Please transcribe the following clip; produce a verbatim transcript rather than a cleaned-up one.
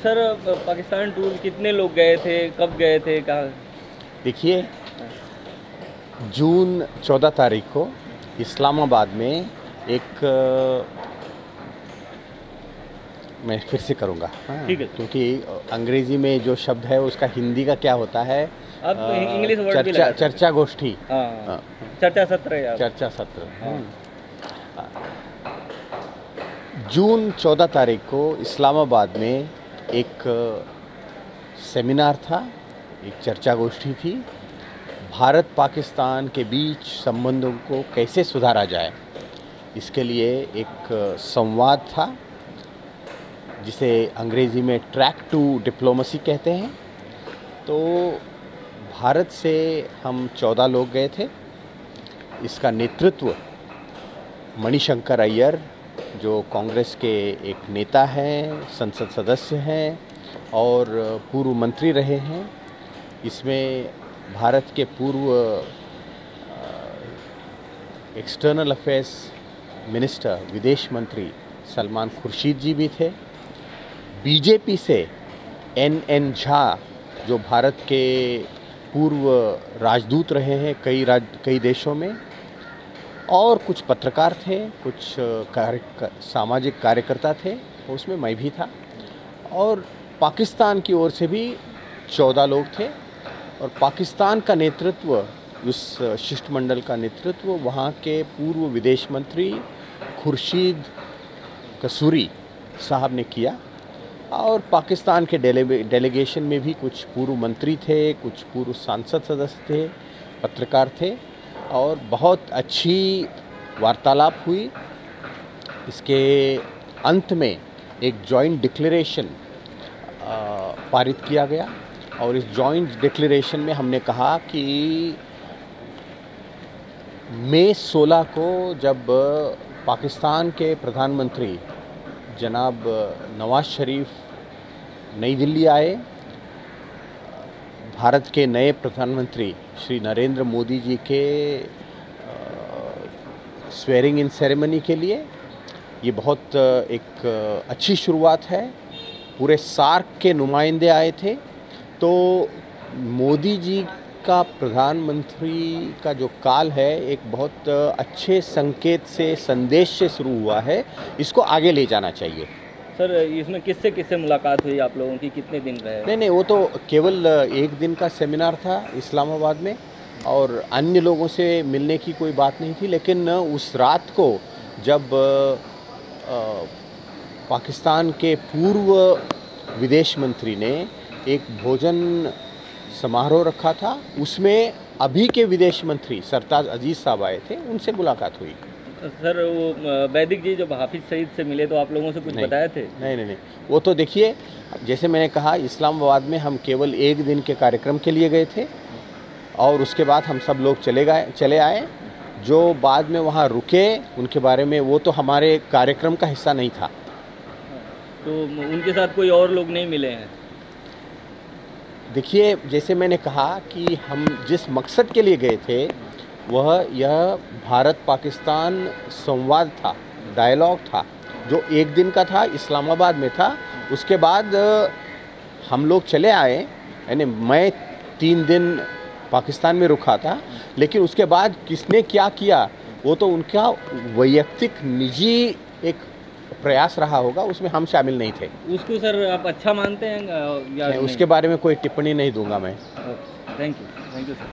Sir Pakistan tour कितने लोग गए थे, कब गए थे, कहाँ? देखिए, जून चौदह तारीख को इस्लामाबाद में एक मैं फिर से करूँगा, हाँ, ठीक है, क्योंकि अंग्रेजी में जो शब्द है उसका हिंदी का क्या होता है? आप इंग्लिश वर्ड भी चर्चा लगा चर्चा गोष्ठी, हाँ, चर्चा सत्र यार। चर्चा सत्र। जून चौदह तारीख को इस्लामाबाद में एक सेमिनार था, एक चर्चा गोष्ठी थी। भारत पाकिस्तान के बीच संबंधों को कैसे सुधारा जाए, इसके लिए एक संवाद था जिसे अंग्रेजी में ट्रैक टू डिप्लोमेसी कहते हैं। तो भारत से हम चौदह लोग गए थे। इसका नेतृत्व मणिशंकर अय्यर, जो कांग्रेस के एक नेता हैं, संसद सदस्य हैं और पूर्व मंत्री रहे हैं। इसमें भारत के पूर्व एक्सटर्नल अफेयर्स मिनिस्टर, विदेश मंत्री सलमान खुर्शीद जी भी थे। बीजेपी से एन एन झा, जो भारत के पूर्व राजदूत रहे हैं कई राज कई देशों में, और कुछ पत्रकार थे, कुछ कार्य सामाजिक कार्यकर्ता थे, उसमें मैं भी था। और पाकिस्तान की ओर से भी चौदह लोग थे। और पाकिस्तान का नेतृत्व, उस शिष्टमंडल का नेतृत्व वहाँ के पूर्व विदेश मंत्री खुर्शीद कसूरी साहब ने किया। और पाकिस्तान के डेले डेलीगेशन में भी कुछ पूर्व मंत्री थे, कुछ पूर्व सांसद सदस्य थे, पत्रकार थे, और बहुत अच्छी वार्तालाप हुई। इसके अंत में एक जॉइंट डिक्लेरेशन पारित किया गया। और इस जॉइंट डिक्लेरेशन में हमने कहा कि मई सोलह को जब पाकिस्तान के प्रधानमंत्री जनाब नवाज शरीफ नई दिल्ली आए, भारत के नए प्रधानमंत्री श्री नरेंद्र मोदी जी के स्वेरिंग इन सेरेमनी के लिए, ये बहुत एक अच्छी शुरुआत है। पूरे सार्क के नुमाइंदे आए थे। तो मोदी जी का प्रधानमंत्री का जो काल है, एक बहुत अच्छे संकेत से, संदेश से शुरू हुआ है। इसको आगे ले जाना चाहिए। सर इसमें किससे किससे मुलाकात हुई आप लोगों की, कितने दिन रहे? नहीं नहीं वो तो केवल एक दिन का सेमिनार था इस्लामाबाद में, और अन्य लोगों से मिलने की कोई बात नहीं थी। लेकिन उस रात को जब आ, पाकिस्तान के पूर्व विदेश मंत्री ने एक भोजन समारोह रखा था, उसमें अभी के विदेश मंत्री सरताज अजीज़ साहब आए थे, उनसे मुलाकात हुई। सर वो वैदिक जी जब हाफिज सईद से मिले तो आप लोगों से कुछ बताए थे? नहीं नहीं नहीं वो तो देखिए, जैसे मैंने कहा, इस्लामाबाद में हम केवल एक दिन के कार्यक्रम के लिए गए थे, और उसके बाद हम सब लोग चले गए चले आए। जो बाद में वहाँ रुके, उनके बारे में, वो तो हमारे कार्यक्रम का हिस्सा नहीं था। तो उनके साथ कोई और लोग नहीं मिले हैं? देखिए, जैसे मैंने कहा कि हम जिस मकसद के लिए गए थे, वह यह भारत पाकिस्तान संवाद था, डायलॉग था, जो एक दिन का था, इस्लामाबाद में था। उसके बाद हम लोग चले आए, यानी मैं तीन दिन पाकिस्तान में रुका था। लेकिन उसके बाद किसने क्या किया, वो तो उनका वैयक्तिक निजी एक प्रयास रहा होगा, उसमें हम शामिल नहीं थे। उसको सर आप अच्छा मानते हैं या नहीं, उसके बारे में कोई टिप्पणी नहीं दूंगा मैं। Thank you, thank you sir.